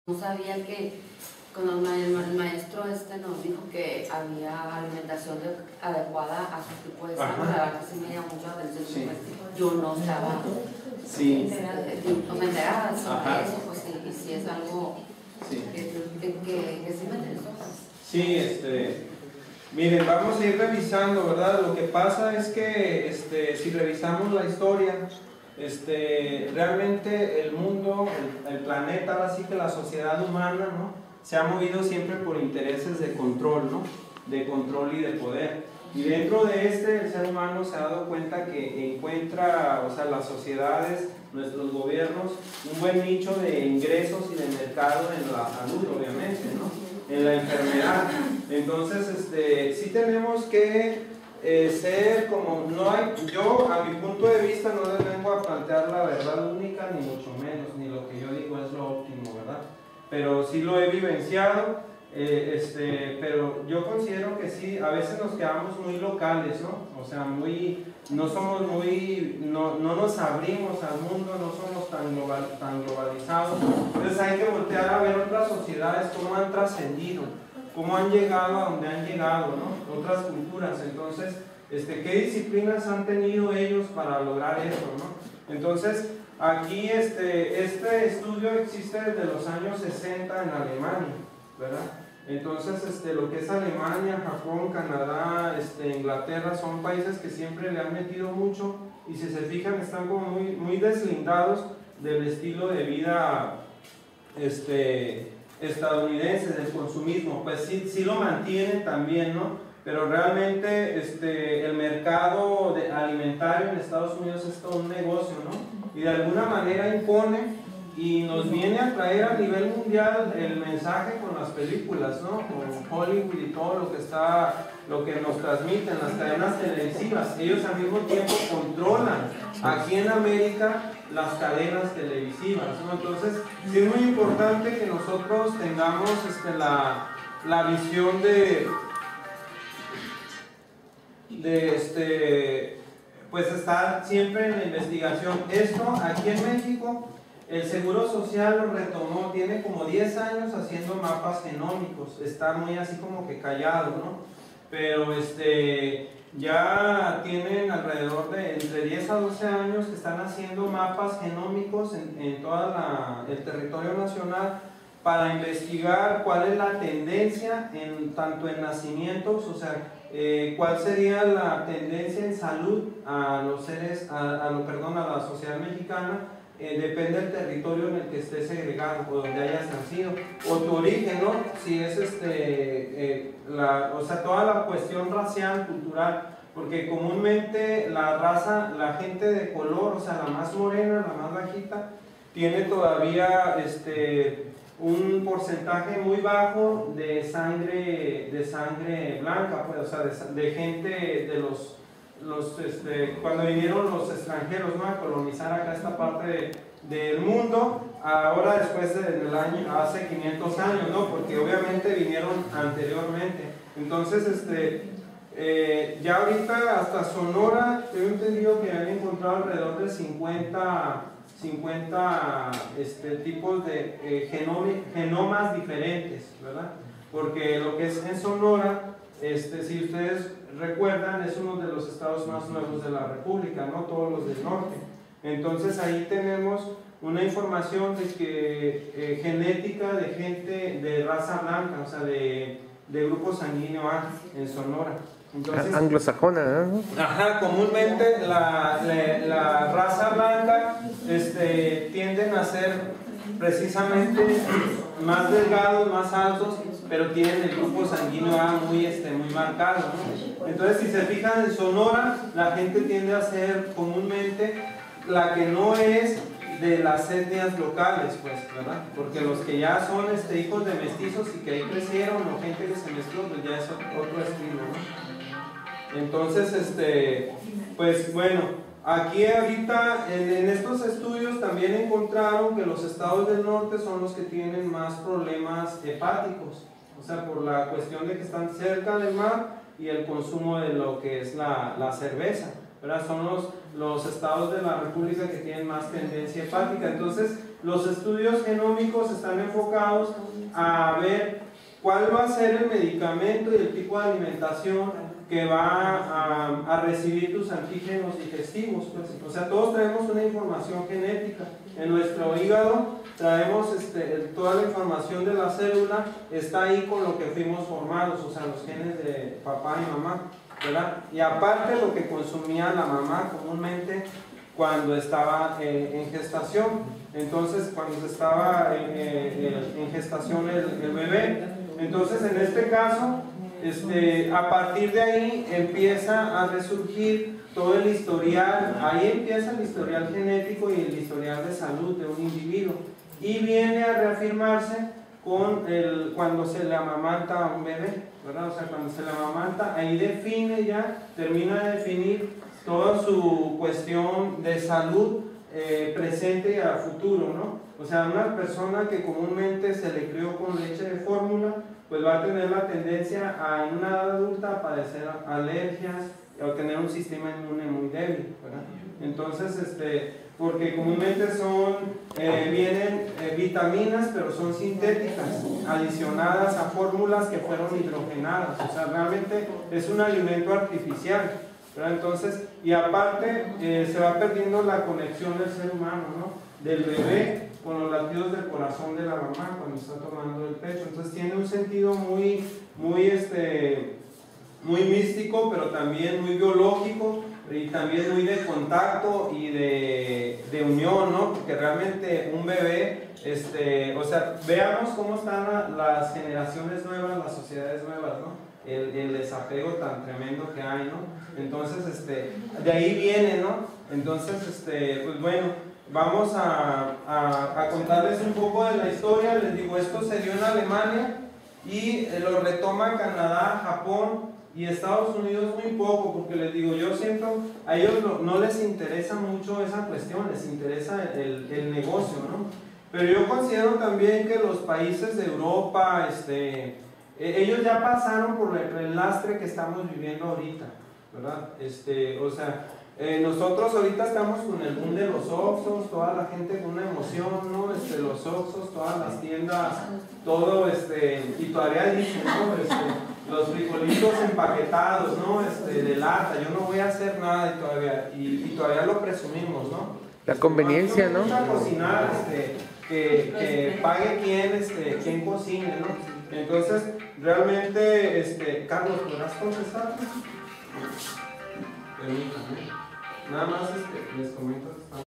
No sabía que cuando el maestro nos dijo que había alimentación adecuada a su tipo de sangre, la verdad que sí me llamó mucho la atención. Sí. Yo no estaba enterada sobre eso, pues sí es algo que sí me interesó. Sí, miren, vamos a ir revisando, ¿verdad? Lo que pasa es que si revisamos la historia, realmente el mundo, el planeta, ahora sí que la sociedad humana, ¿no?, se ha movido siempre por intereses de control, ¿no?, de control y de poder. Y dentro de el ser humano se ha dado cuenta que encuentra, o sea, las sociedades, nuestros gobiernos, un buen nicho de ingresos y de mercado en la salud, obviamente, ¿no?, en la enfermedad. Entonces, sí tenemos que ser como, no hay, yo a mi punto de vista no les vengo a plantear la verdad única, ni mucho menos, ni lo que yo digo es lo óptimo, ¿verdad? Pero sí lo he vivenciado, pero yo considero que sí, a veces nos quedamos muy locales, ¿no? O sea, no somos no nos abrimos al mundo, no somos tan globalizados. Entonces hay que voltear a ver otras sociedades, cómo han trascendido, cómo han llegado a donde han llegado, ¿no?, otras culturas. Entonces, ¿qué disciplinas han tenido ellos para lograr eso, ¿no? Entonces, aquí este estudio existe desde los años 60 en Alemania, ¿verdad? Entonces, lo que es Alemania, Japón, Canadá, Inglaterra, son países que siempre le han metido mucho, y si se fijan están como muy deslindados del estilo de vida estadounidense, del consumismo. Pues sí lo mantienen también, ¿no? Pero realmente el mercado alimentario en Estados Unidos es todo un negocio, ¿no? Y de alguna manera impone y nos viene a traer a nivel mundial el mensaje con las películas, ¿no? Con Hollywood y todo lo que nos transmiten las cadenas televisivas. Ellos al mismo tiempo controlan aquí en América las cadenas televisivas, ¿no? Entonces sí es muy importante que nosotros tengamos la visión pues estar siempre en la investigación. Esto aquí en México el Seguro Social lo retomó, tiene como 10 años haciendo mapas genómicos, está muy así como que callado, ¿no? Pero ya tienen alrededor de entre 10 a 12 años que están haciendo mapas genómicos en todo el territorio nacional para investigar cuál es la tendencia tanto en nacimientos, o sea, cuál sería la tendencia en salud a la sociedad mexicana. Depende del territorio en el que esté segregado o donde hayas nacido, o tu origen, ¿no? Si es o sea, toda la cuestión racial, cultural, porque comúnmente la gente de color, o sea, la más morena, la más bajita, tiene todavía un porcentaje muy bajo de sangre blanca, pues, o sea, de gente de cuando vinieron los extranjeros, ¿no?, a colonizar acá esta parte del mundo, ahora después hace 500 años, ¿no?, porque obviamente vinieron anteriormente. Entonces, ya ahorita hasta Sonora, yo he entendido que han encontrado alrededor de 50 tipos de genomas diferentes, ¿verdad? Porque lo que es en Sonora, si ustedes recuerdan, es uno de los estados más nuevos de la República, no todos los del norte. Entonces ahí tenemos una información de que genética de gente de raza blanca, o sea, de grupo sanguíneo A en Sonora. Entonces, anglosajona, ¿no? Ajá, comúnmente la raza blanca tienden a ser precisamente más delgados, más altos, pero tienen el grupo sanguíneo A muy marcado, ¿no? Entonces, si se fijan en Sonora, la gente tiende a ser comúnmente la que no es de las etnias locales, pues, ¿verdad? Porque los que ya son hijos de mestizos y que ahí crecieron, o gente que se mezcló, pues ya es otro estilo, ¿no? Entonces, pues bueno, aquí ahorita en estos estudios también encontraron que los estados del norte son los que tienen más problemas hepáticos, o sea, por la cuestión de que están cerca del mar y el consumo de lo que es la cerveza, ¿verdad? Son los estados de la República que tienen más tendencia hepática. Entonces, los estudios genómicos están enfocados a ver cuál va a ser el medicamento y el tipo de alimentación que va a recibir tus antígenos digestivos, pues. O sea, todos traemos una información genética. En nuestro hígado traemos toda la información de la célula, está ahí con lo que fuimos formados, o sea, los genes de papá y mamá, ¿verdad? Y aparte lo que consumía la mamá comúnmente cuando estaba en gestación. Entonces, cuando estaba en gestación el bebé, entonces en este caso, a partir de ahí empieza a resurgir todo el historial, ahí empieza el historial genético y el historial de salud de un individuo, y viene a reafirmarse con cuando se le amamanta a un bebé, ¿verdad? O sea, cuando se le amamanta, ahí define ya, termina de definir toda su cuestión de salud presente y a futuro, ¿no? O sea, una persona que comúnmente se le crió con leche de fórmula, pues va a tener la tendencia a, en una edad adulta, a padecer alergias o tener un sistema inmune muy débil, ¿verdad? Entonces, porque comúnmente vienen vitaminas, pero son sintéticas, adicionadas a fórmulas que fueron hidrogenadas, o sea, realmente es un alimento artificial, ¿verdad? Entonces, y aparte se va perdiendo la conexión del ser humano, ¿no? Del bebé con los latidos del corazón de la mamá cuando está tomando el pecho. Entonces tiene un sentido muy místico, pero también muy biológico y también muy de contacto y de unión, ¿no? Porque realmente un bebé, o sea, veamos cómo están las generaciones nuevas, las sociedades nuevas, ¿no? El desapego tan tremendo que hay, ¿no? Entonces, de ahí viene, ¿no? Entonces, pues bueno, vamos a contarles un poco de la historia. Les digo, esto se dio en Alemania y lo retoma Canadá, Japón y Estados Unidos muy poco, porque les digo, yo siento, a ellos no les interesa mucho esa cuestión, les interesa el negocio, ¿no? Pero yo considero también que los países de Europa, ellos ya pasaron por el lastre que estamos viviendo ahorita, ¿verdad? O sea, nosotros ahorita estamos con el boom de los Oxxos, toda la gente con una emoción, ¿no? Los Oxxos, todas las tiendas, todo, y todavía dicen, ¿no? Los frijolitos empaquetados, ¿no? De lata, yo no voy a hacer nada y todavía lo presumimos, ¿no? La conveniencia, ¿no? Cocinar, que pague quien cocine, ¿no? Entonces, realmente, Carlos, ¿podrás contestar? Permítame. Nada más les comento.